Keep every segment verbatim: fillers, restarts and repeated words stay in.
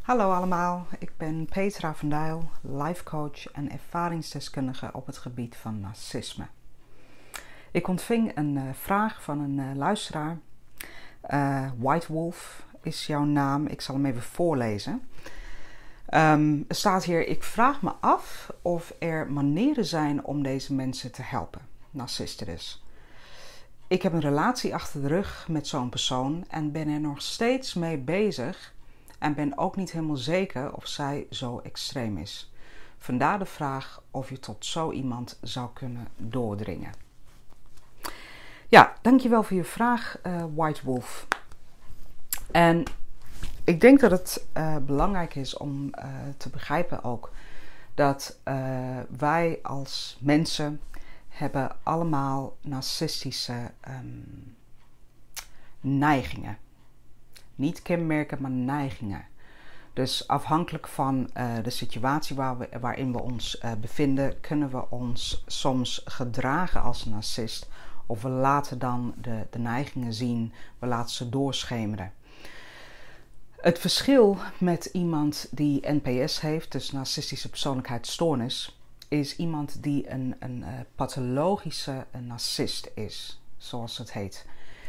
Hallo allemaal, ik ben Petra van Dijl, life coach en ervaringsdeskundige op het gebied van narcisme. Ik ontving een uh, vraag van een uh, luisteraar. Uh, White Wolf is jouw naam, ik zal hem even voorlezen. Um, er staat hier: ik vraag me af of er manieren zijn om deze mensen te helpen. Narcisten dus. Ik heb een relatie achter de rug met zo'n persoon en ben er nog steeds mee bezig. En ben ook niet helemaal zeker of zij zo extreem is. Vandaar de vraag of je tot zo iemand zou kunnen doordringen. Ja, dankjewel voor je vraag, uh, White Wolf. En ik denk dat het uh, belangrijk is om uh, te begrijpen ook dat uh, wij als mensen hebben allemaal narcistische um, neigingen. Niet kenmerken, maar neigingen. Dus afhankelijk van uh, de situatie waar we, waarin we ons uh, bevinden, kunnen we ons soms gedragen als een narcist. Of we laten dan de, de neigingen zien, we laten ze doorschemeren. Het verschil met iemand die N P S heeft, dus narcistische persoonlijkheidsstoornis, is iemand die een, een uh, pathologische een narcist is, zoals het heet.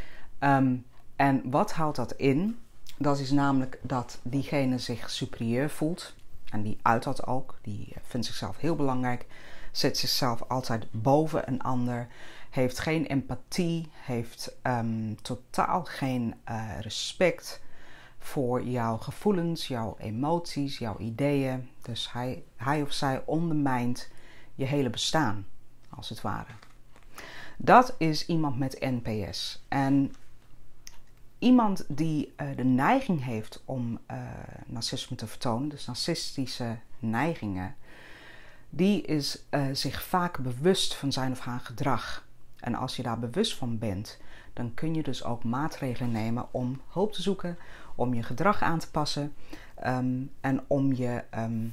Um, En wat houdt dat in? Dat is namelijk dat diegene zich superieur voelt. En die uit dat ook. Die vindt zichzelf heel belangrijk. Zet zichzelf altijd boven een ander. Heeft geen empathie. Heeft um, totaal geen uh, respect voor jouw gevoelens, jouw emoties, jouw ideeën. Dus hij, hij of zij ondermijnt je hele bestaan, als het ware. Dat is iemand met N P S. En iemand die uh, de neiging heeft om uh, narcisme te vertonen, dus narcistische neigingen, die is uh, zich vaak bewust van zijn of haar gedrag. En als je daar bewust van bent, dan kun je dus ook maatregelen nemen om hulp te zoeken, om je gedrag aan te passen um, en om je, um,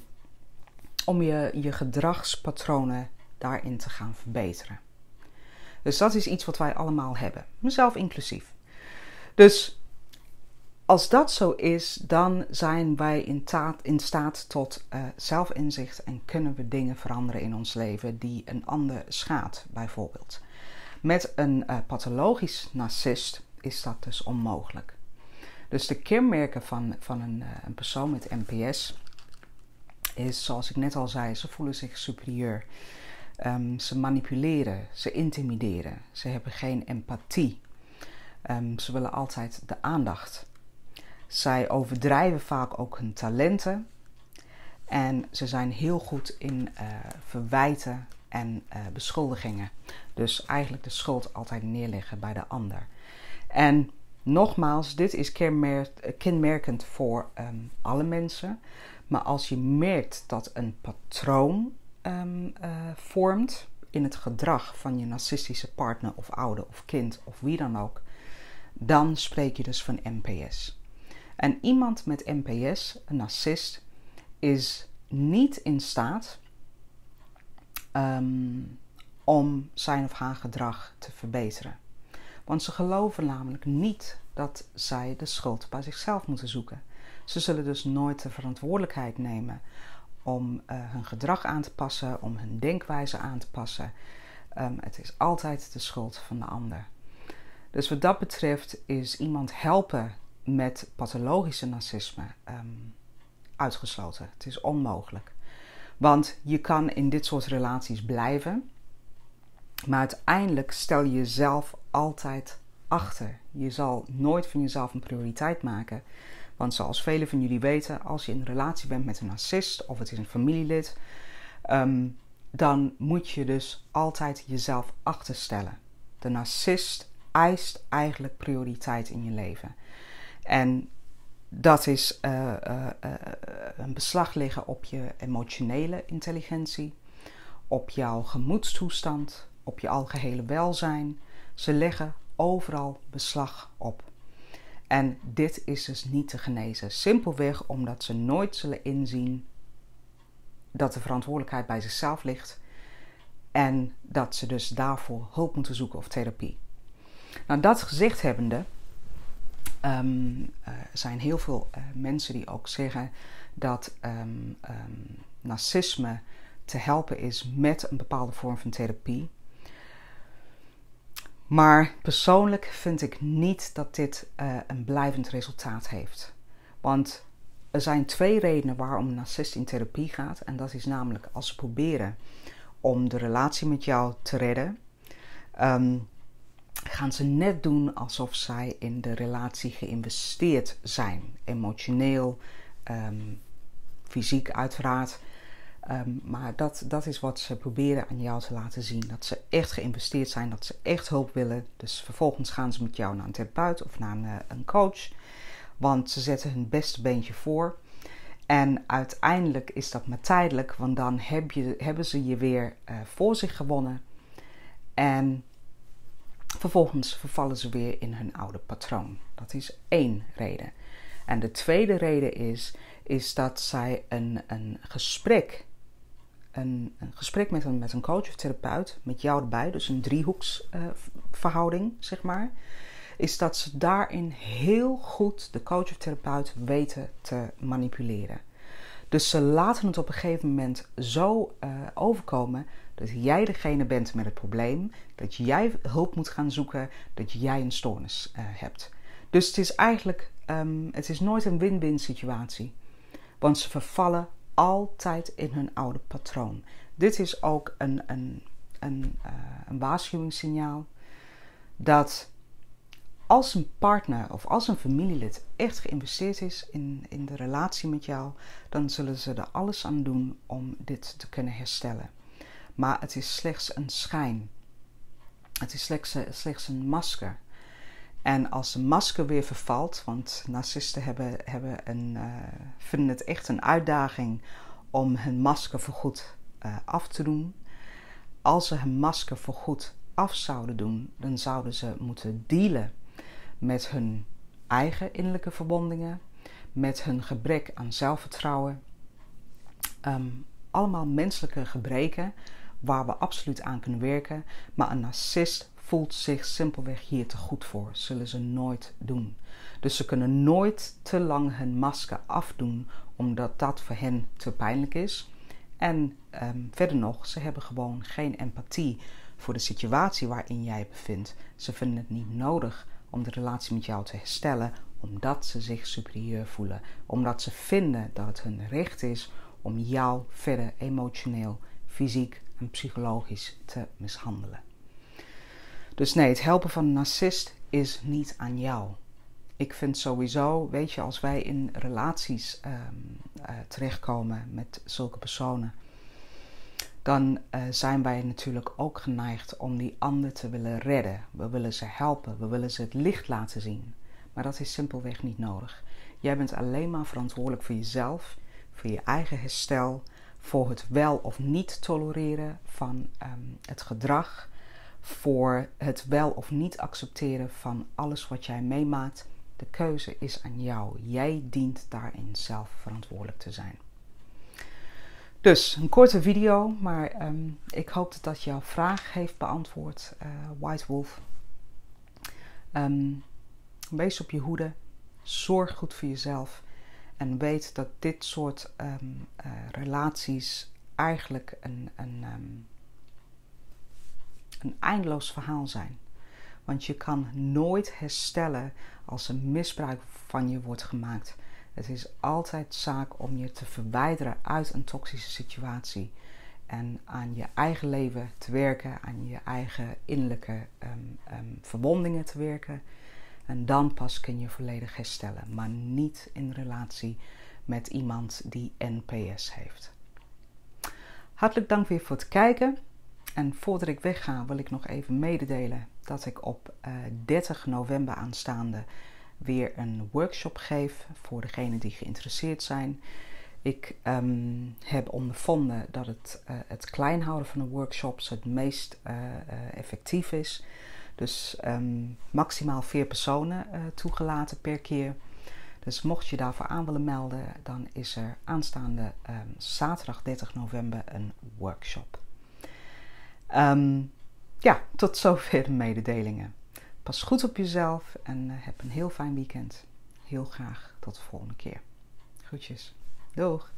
om je, je gedragspatronen daarin te gaan verbeteren. Dus dat is iets wat wij allemaal hebben, mezelf inclusief. Dus als dat zo is, dan zijn wij in, taat, in staat tot uh, zelfinzicht en kunnen we dingen veranderen in ons leven die een ander schaadt, bijvoorbeeld. Met een uh, pathologisch narcist is dat dus onmogelijk. Dus de kenmerken van, van een, uh, een persoon met N P S is, zoals ik net al zei, ze voelen zich superieur. Um, ze manipuleren, ze intimideren, ze hebben geen empathie. Um, ze willen altijd de aandacht. Zij overdrijven vaak ook hun talenten. En ze zijn heel goed in uh, verwijten en uh, beschuldigingen. Dus eigenlijk de schuld altijd neerleggen bij de ander. En nogmaals, dit is kenmer- kenmerkend voor um, alle mensen. Maar als je merkt dat een patroon um, uh, vormt in het gedrag van je narcistische partner of ouder of kind of wie dan ook, dan spreek je dus van N P S. En iemand met N P S, een narcist, is niet in staat um, om zijn of haar gedrag te verbeteren. Want ze geloven namelijk niet dat zij de schuld bij zichzelf moeten zoeken. Ze zullen dus nooit de verantwoordelijkheid nemen om uh, hun gedrag aan te passen, om hun denkwijze aan te passen. Um, het is altijd de schuld van de ander. Dus wat dat betreft is iemand helpen met pathologische narcisme um, uitgesloten. Het is onmogelijk. Want je kan in dit soort relaties blijven, maar uiteindelijk stel je jezelf altijd achter. Je zal nooit van jezelf een prioriteit maken. Want zoals velen van jullie weten, als je in een relatie bent met een narcist of het is een familielid, um, dan moet je dus altijd jezelf achterstellen. De narcist eist eigenlijk prioriteit in je leven. En dat is uh, uh, uh, een beslag leggen op je emotionele intelligentie, op jouw gemoedstoestand, op je algehele welzijn. Ze leggen overal beslag op. En dit is dus niet te genezen. Simpelweg omdat ze nooit zullen inzien dat de verantwoordelijkheid bij zichzelf ligt en dat ze dus daarvoor hulp moeten zoeken of therapie. Nou, dat gezegd hebbende, Um, er zijn heel veel uh, mensen die ook zeggen dat um, um, narcisme te helpen is met een bepaalde vorm van therapie. Maar persoonlijk vind ik niet dat dit uh, een blijvend resultaat heeft. Want er zijn twee redenen waarom een narcist in therapie gaat. En dat is namelijk als ze proberen om de relatie met jou te redden. Um, gaan ze net doen alsof zij in de relatie geïnvesteerd zijn. Emotioneel, um, fysiek uiteraard. Um, maar dat, dat is wat ze proberen aan jou te laten zien. Dat ze echt geïnvesteerd zijn, dat ze echt hulp willen. Dus vervolgens gaan ze met jou naar een therapeut of naar een, een coach. Want ze zetten hun beste beentje voor. En uiteindelijk is dat maar tijdelijk, want dan heb je, hebben ze je weer uh, voor zich gewonnen. En vervolgens vervallen ze weer in hun oude patroon. Dat is één reden. En de tweede reden is, is dat zij een, een gesprek, een, een gesprek met een, met een coach of therapeut, met jou erbij, dus een driehoeksverhouding, uh, zeg maar, is dat ze daarin heel goed de coach of therapeut weten te manipuleren. Dus ze laten het op een gegeven moment zo uh, overkomen dat jij degene bent met het probleem, dat jij hulp moet gaan zoeken, dat jij een stoornis uh, hebt. Dus het is eigenlijk, um, het is nooit een win-win situatie. Want ze vervallen altijd in hun oude patroon. Dit is ook een, een, een, uh, een waarschuwingssignaal dat als een partner of als een familielid echt geïnvesteerd is in, in de relatie met jou, dan zullen ze er alles aan doen om dit te kunnen herstellen. Maar het is slechts een schijn. Het is slechts, slechts een masker. En als een masker weer vervalt, want narcisten hebben, hebben een, uh, vinden het echt een uitdaging om hun masker voorgoed uh, af te doen. Als ze hun masker voorgoed af zouden doen, dan zouden ze moeten dealen met hun eigen innerlijke verwondingen, met hun gebrek aan zelfvertrouwen. Um, allemaal menselijke gebreken waar we absoluut aan kunnen werken. Maar een narcist voelt zich simpelweg hier te goed voor. Zullen ze nooit doen. Dus ze kunnen nooit te lang hun masker afdoen, omdat dat voor hen te pijnlijk is. En um, verder nog, ze hebben gewoon geen empathie voor de situatie waarin jij je bevindt. Ze vinden het niet nodig om de relatie met jou te herstellen, omdat ze zich superieur voelen. Omdat ze vinden dat het hun recht is om jou verder emotioneel, fysiek en psychologisch te mishandelen. Dus nee, het helpen van een narcist is niet aan jou. Ik vind sowieso, weet je, als wij in relaties um, uh, terechtkomen met zulke personen, dan uh, zijn wij natuurlijk ook geneigd om die ander te willen redden. We willen ze helpen, we willen ze het licht laten zien. Maar dat is simpelweg niet nodig. Jij bent alleen maar verantwoordelijk voor jezelf, voor je eigen herstel, voor het wel of niet tolereren van um, het gedrag, voor het wel of niet accepteren van alles wat jij meemaakt. De keuze is aan jou. Jij dient daarin zelf verantwoordelijk te zijn. Dus een korte video, maar um, ik hoop dat dat jouw vraag heeft beantwoord, uh, White Wolf. Um, wees op je hoede, zorg goed voor jezelf en weet dat dit soort um, uh, relaties eigenlijk een, een, um, een eindeloos verhaal zijn. Want je kan nooit herstellen als er misbruik van je wordt gemaakt. Het is altijd zaak om je te verwijderen uit een toxische situatie. En aan je eigen leven te werken, aan je eigen innerlijke um, um, verwondingen te werken. En dan pas kun je volledig herstellen. Maar niet in relatie met iemand die N P S heeft. Hartelijk dank weer voor het kijken. En voordat ik wegga wil ik nog even mededelen dat ik op uh, dertig november aanstaande weer een workshop geef voor degenen die geïnteresseerd zijn. Ik um, heb ondervonden dat het, uh, het klein houden van de workshops het meest uh, uh, effectief is. Dus um, maximaal vier personen uh, toegelaten per keer. Dus mocht je daarvoor aan willen melden, dan is er aanstaande um, zaterdag dertig november een workshop. Um, ja, tot zover de mededelingen. Pas goed op jezelf en heb een heel fijn weekend. Heel graag tot de volgende keer. Groetjes. Doeg!